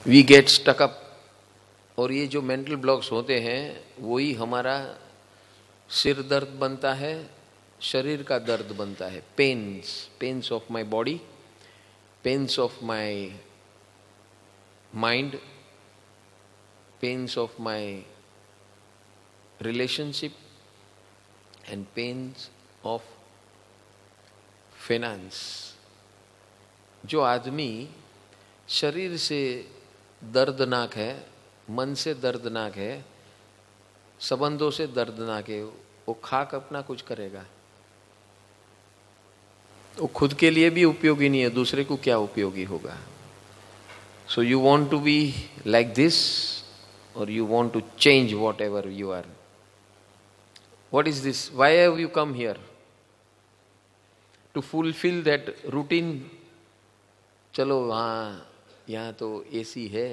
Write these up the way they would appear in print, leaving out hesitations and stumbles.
We get stuck up, और ये जो मेंटल ब्लॉक्स होते हैं वही हमारा सिर दर्द बनता है, शरीर का दर्द बनता है, pains of my body, pains of my mind, pains of my relationship and pains of finance. जो आदमी शरीर से दर्दनाक है, मन से दर्दनाक है, संबंधों से दर्दनाक है, वो खाक अपना कुछ करेगा, वो खुद के लिए भी उपयोगी नहीं है, दूसरे को क्या उपयोगी होगा। So you want to be like this और you want to change whatever you are. What is this? Why have you come here? To fulfil that routine. चलो हाँ, यहाँ तो एसी है,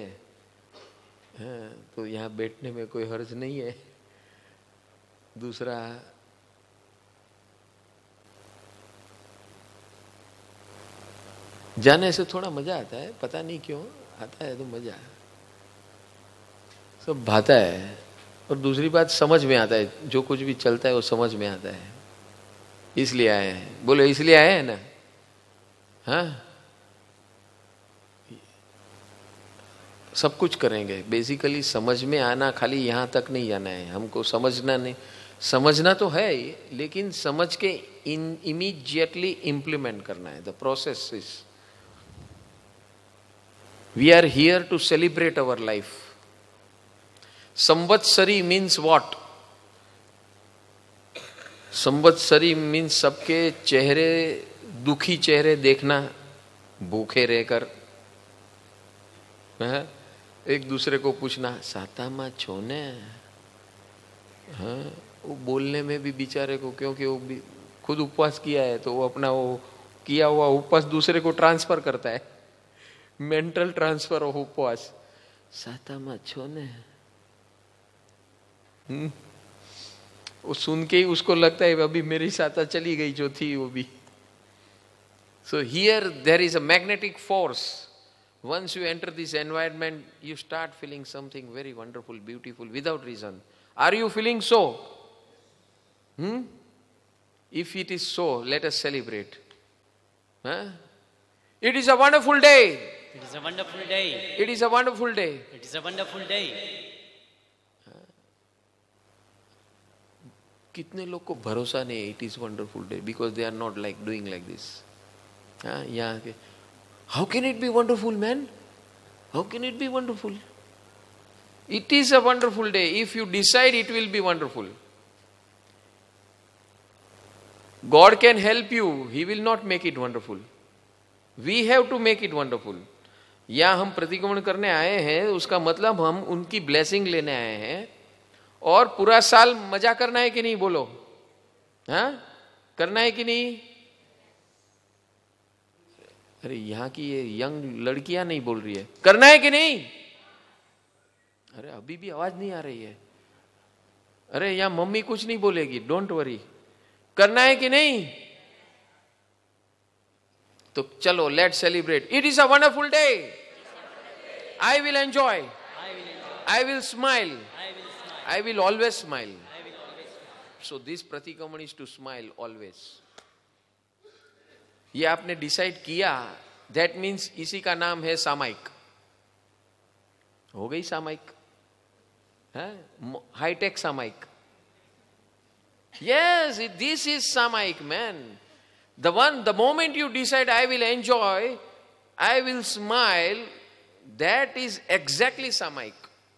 तो यहाँ बैठने में कोई हर्ज नहीं है। दूसरा, जाने से थोड़ा मजा आता है, पता नहीं क्यों आता है, तो मजा सब भाता है। और दूसरी बात, समझ में आता है, जो कुछ भी चलता है वो समझ में आता है, इसलिए आए हैं। बोलो इसलिए आए हैं ना? हाँ, सब कुछ करेंगे। बेसिकली समझ में आना, खाली यहाँ तक नहीं जाना है हमको, समझना नहीं, समझना तो है ही, लेकिन समझ के इमीडिएटली इंप्लीमेंट करना है। The process is, we are here to celebrate our life. Samvatsari means what? Samvatsari means सबके चेहरे, दुखी चेहरे देखना, भूखे रहकर, एक दूसरे को पूछना सातामा छोने। हाँ, वो बोलने में भी बेचारे को, क्योंकि वो भी खुद उपवास किया है, तो वो अपना वो किया हुआ उपवास दूसरे को ट्रांसफर करता है, मेंटल ट्रांसफर ऑफ उपवास। सातामा छोने, वो सुन के ही उसको लगता है अभी मेरी साता चली गई जो थी वो भी। So here there is a magnetic force. Once you enter this environment, you start feeling something very wonderful, beautiful, without reason. Are you feeling so? If it is so, let us celebrate. Huh? It is a wonderful day. It is a wonderful day. It is a wonderful day. It is a wonderful day. कितने लोग को भरोसा नहीं है, it is wonderful day, because they are not like doing like this. हाँ, यहाँ के how can it be wonderful, man? How can it be wonderful? It is a wonderful day. If you decide, it will be wonderful. God can help you. He will not make it wonderful. We have to make it wonderful. या हम प्रतिक्रमण करने आए हैं, उसका मतलब हम उनकी ब्लेसिंग लेने आए हैं, और पूरा साल मजा करना है कि नहीं? बोलो, हाँ, करना है कि नहीं? अरे यहाँ की ये यंग लड़कियां नहीं बोल रही है, करना है कि नहीं? अरे अभी भी आवाज नहीं आ रही है। अरे यहाँ मम्मी कुछ नहीं बोलेगी, डोंट वरी, करना है कि नहीं? तो चलो, let celebrate. It is a wonderful day. I will enjoy, I will smile, I will always smile. So this pratikraman is to smile always. ये आपने डिसाइड किया, दैट मीन्स इसी का नाम है सामायिक. हो गई सामायिक, हाईटेक सामायिक. Yes, this is samayik, man. the moment you decide I will enjoy, I will smile, that is exactly सामायिक.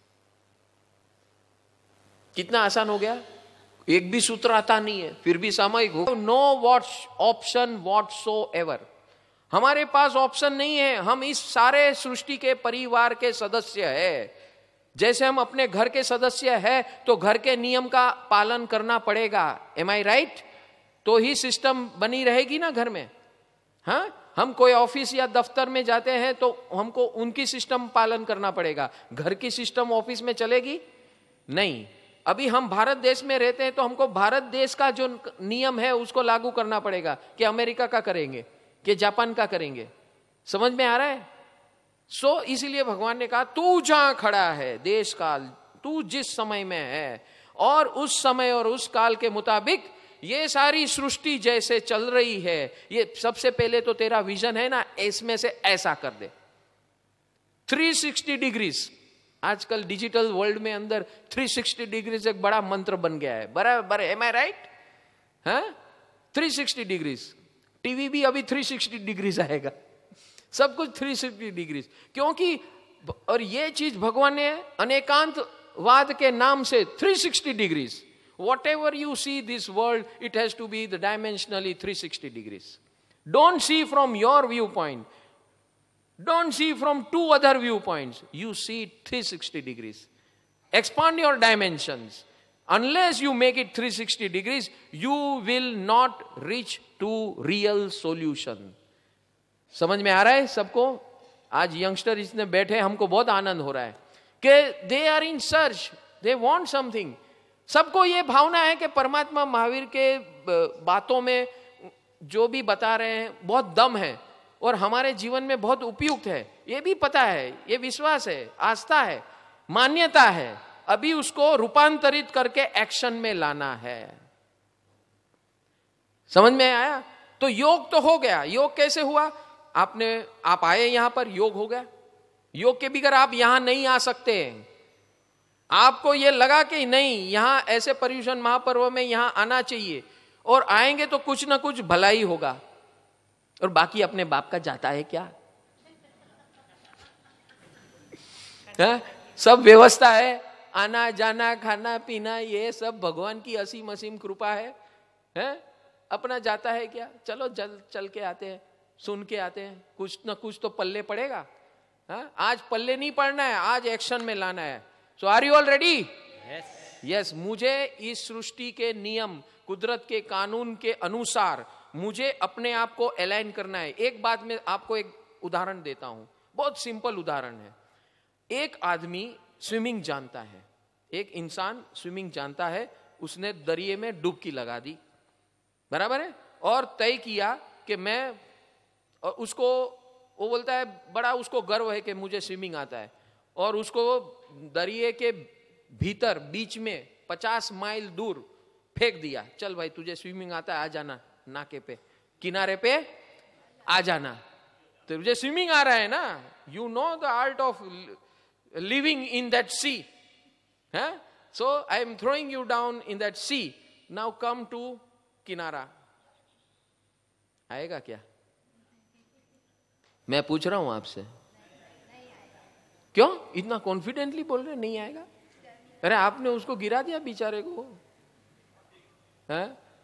कितना आसान हो गया, एक भी सूत्र आता नहीं है, फिर भी सामायिक हो. No option whatsoever. हमारे पास ऑप्शन नहीं है. हम इस सारे सृष्टि के परिवार के सदस्य है. जैसे हम अपने घर के सदस्य है, तो घर के नियम का पालन करना पड़ेगा. Am I right? तो ही सिस्टम बनी रहेगी ना घर में. हाँ, हम कोई ऑफिस या दफ्तर में जाते हैं तो हमको उनकी सिस्टम पालन करना पड़ेगा. घर की सिस्टम ऑफिस में चलेगी नहीं. अभी हम भारत देश में रहते हैं तो हमको भारत देश का जो नियम है उसको लागू करना पड़ेगा. कि अमेरिका का करेंगे, कि जापान का करेंगे. समझ में आ रहा है? सो इसीलिए भगवान ने कहा तू जहां खड़ा है, देश काल, तू जिस समय में है और उस समय और उस काल के मुताबिक ये सारी सृष्टि जैसे चल रही है, ये सबसे पहले तो तेरा विजन है ना, इसमें से ऐसा कर दे 360 डिग्रीज। आजकल डिजिटल वर्ल्ड में अंदर 360 डिग्रीज एक बड़ा मंत्र बन गया है, बराबर, एम आई राइट? हाँ, 360 डिग्रीज। टीवी भी अभी 360 डिग्रीज आएगा, सब कुछ 360 डिग्रीज, क्योंकि और ये चीज भगवान ने अनेकांतवाद के नाम से 360 degrees, whatever you see this world, it has to be the dimensionally 360 degrees. Don't see from your viewpoint. Don't see from two other viewpoints. You see 360 degrees. Expand your dimensions. Unless you make it 360 degrees, you will not reach to real solution. समझ में आ रहा है सबको? आज youngster इसमें बैठे, हमको बहुत आनंद हो रहा है कि they are in search, they want something. सबको ये भावना है कि परमात्मा महावीर के बातों में जो भी बता रहे हैं बहुत दम है और हमारे जीवन में बहुत उपयुक्त है, ये भी पता है, ये विश्वास है, आस्था है, मान्यता है, अभी उसको रूपांतरित करके एक्शन में लाना है। समझ में आया? तो योग तो हो गया। योग कैसे हुआ? आप आए यहां पर, योग हो गया। योग के बगैर आप यहां नहीं आ सकते। आपको ये लगा कि नहीं, यहां ऐसे पर्युषण महापर्व में यहां आना चाहिए और आएंगे तो कुछ ना कुछ भलाई होगा, और बाकी अपने बाप का जाता है क्या? सब व्यवस्था है, आना जाना खाना पीना, ये सब भगवान की असीम असीम कृपा है? अपना जाता है क्या? चलो चल के आते हैं, सुन के आते हैं, कुछ ना कुछ तो पल्ले पड़ेगा। आज पल्ले नहीं पड़ना है, आज एक्शन में लाना है। So are you all ready? Yes. Yes, मुझे इस सृष्टि के नियम, कुदरत के कानून के अनुसार मुझे अपने आप को अलाइन करना है। एक बात में आपको एक उदाहरण देता हूं, बहुत सिंपल उदाहरण है। एक आदमी स्विमिंग जानता है, एक इंसान स्विमिंग जानता है, उसने दरिये में डुबकी लगा दी, बराबर है, और तय किया कि मैं, और उसको वो बोलता है, बड़ा उसको गर्व है कि मुझे स्विमिंग आता है, और उसको दरिये के भीतर बीच में 50 माइल दूर फेंक दिया। चल भाई, तुझे स्विमिंग आता है, आ जाना नाके पे, किनारे पे आ जाना, तुझे स्विमिंग आ रहा है ना, you know the art of living in that sea, है, so I am throwing you down in that sea, now come to kinara. आएगा क्या? मैं पूछ रहा हूं आपसे, क्यों इतना कॉन्फिडेंटली बोल रहे? नहीं आएगा? अरे आपने उसको गिरा दिया बेचारे को, है?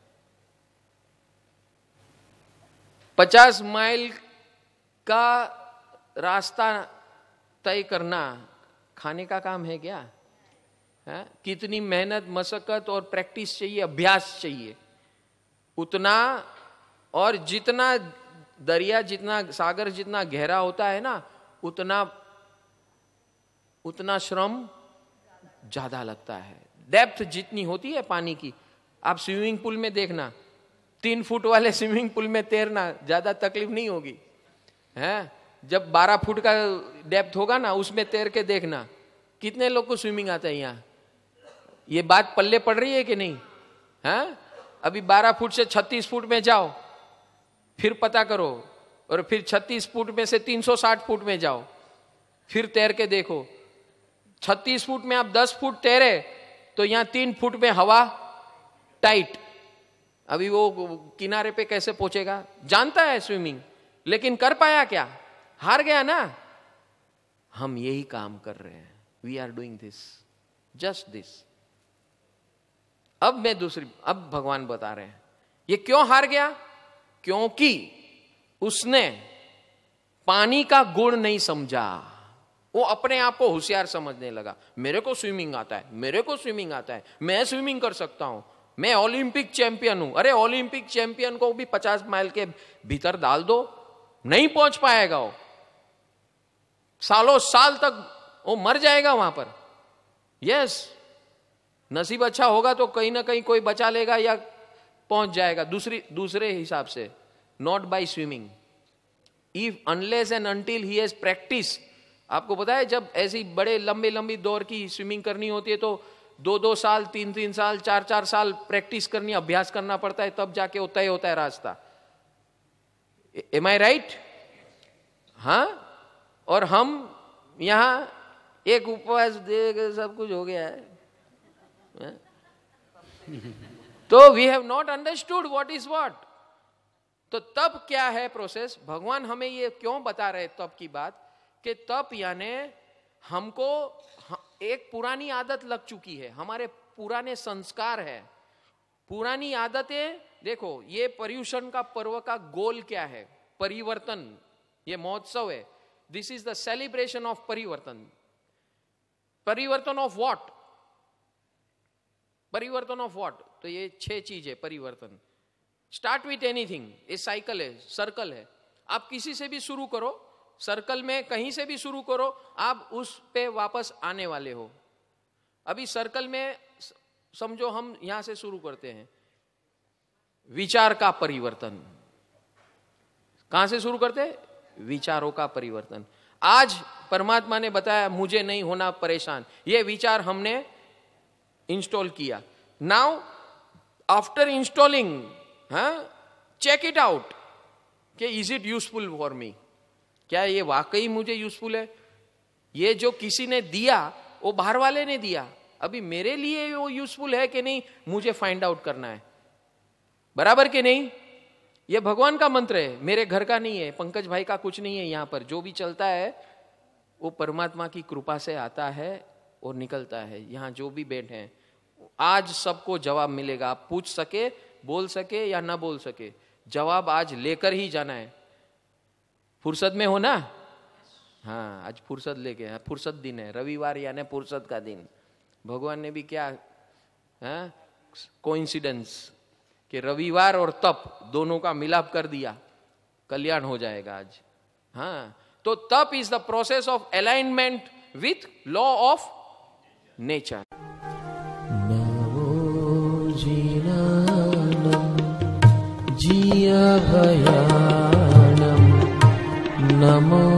50 माइल का रास्ता तय करना खाने का काम है क्या? है? कितनी मेहनत, मशक्कत और प्रैक्टिस चाहिए, अभ्यास चाहिए उतना। और जितना दरिया, जितना सागर जितना गहरा होता है ना, उतना श्रम ज्यादा लगता है। डेप्थ जितनी होती है पानी की, आप स्विमिंग पूल में देखना, 3 फुट वाले स्विमिंग पूल में तैरना ज्यादा तकलीफ नहीं होगी, है? जब 12 फुट का डेप्थ होगा ना, उसमें तैर के देखना। कितने लोग को स्विमिंग आता है यहाँ? ये बात पल्ले पड़ रही है कि नहीं? है? अभी 12 फुट से 36 फुट में जाओ, फिर पता करो, और फिर 36 फुट में से 360 फुट में जाओ, फिर तैर के देखो। 36 फुट में आप 10 फुट तैरे तो यहां 3 फुट में हवा टाइट, अभी वो किनारे पे कैसे पहुंचेगा? जानता है स्विमिंग, लेकिन कर पाया क्या? हार गया ना। हम यही काम कर रहे हैं, we are doing this, just this. अब भगवान बता रहे हैं ये क्यों हार गया? क्योंकि उसने पानी का गुण नहीं समझा। वो अपने आप को होशियार समझने लगा, मेरे को स्विमिंग आता है, मेरे को स्विमिंग आता है, मैं स्विमिंग कर सकता हूं, मैं ओलंपिक चैंपियन हूं। अरे ओलंपिक चैंपियन को भी 50 माइल के भीतर डाल दो, नहीं पहुंच पाएगा वो, सालों साल तक वो मर जाएगा वहां पर। यस, नसीब अच्छा होगा तो कहीं ना कहीं कोई बचा लेगा या पहुंच जाएगा दूसरे हिसाब से, not by swimming. If unless and until he has practice आपको पता है जब ऐसी बड़े लंबे लंबी दौर की स्विमिंग करनी होती है तो 2-2 साल, 3-3 साल, 4-4 साल प्रैक्टिस करनी, अभ्यास करना पड़ता है, तब जाके तय होता है रास्ता। Am I right? हाँ, और हम यहां एक उपवास दे सब कुछ हो गया है। तो we have not understood what is what. तो तप क्या है प्रोसेस? भगवान हमें ये क्यों बता रहे तप की बात, कि तप यानी हमको एक पुरानी आदत लग चुकी है, हमारे पुराने संस्कार है, पुरानी आदतें। देखो ये पर्यूषण का पर्व का गोल क्या है? परिवर्तन। ये महोत्सव है, this is the celebration of parivartan. Parivartan of what? Parivartan of what? तो ये 6 चीज है परिवर्तन। स्टार्ट विथ एनीथिंग, ये साइकिल है, सर्कल है। आप किसी से भी शुरू करो, सर्कल में कहीं से भी शुरू करो, आप उस पे वापस आने वाले हो। अभी सर्कल में समझो हम यहां से शुरू करते हैं, विचार का परिवर्तन। कहां से शुरू करते हैं? विचारों का परिवर्तन। आज परमात्मा ने बताया मुझे नहीं होना परेशान, ये विचार हमने इंस्टॉल किया। Now after installing, check it out कि is it useful for me? क्या ये वाकई मुझे यूजफुल है? ये जो किसी ने दिया वो बाहर वाले ने दिया, अभी मेरे लिए वो यूजफुल है कि नहीं, मुझे फाइंड आउट करना है। बराबर के नहीं? ये भगवान का मंत्र है, मेरे घर का नहीं है, पंकज भाई का कुछ नहीं है। यहां पर जो भी चलता है वो परमात्मा की कृपा से आता है और निकलता है। यहां जो भी बैठे हैं आज सबको जवाब मिलेगा। आप पूछ सके, बोल सके या ना बोल सके, जवाब आज लेकर ही जाना है। फुर्सत में हो ना? हाँ, आज फुर्सत लेके, फुर्सत दिन है, रविवार यानी फुर्सत का दिन। भगवान ने भी क्या कोइंसिडेंस कि रविवार और तप दोनों का मिलाप कर दिया, कल्याण हो जाएगा आज। हाँ, तो tap is the process of alignment with law of nature. नमो जिनानम जिया भयानम, नमो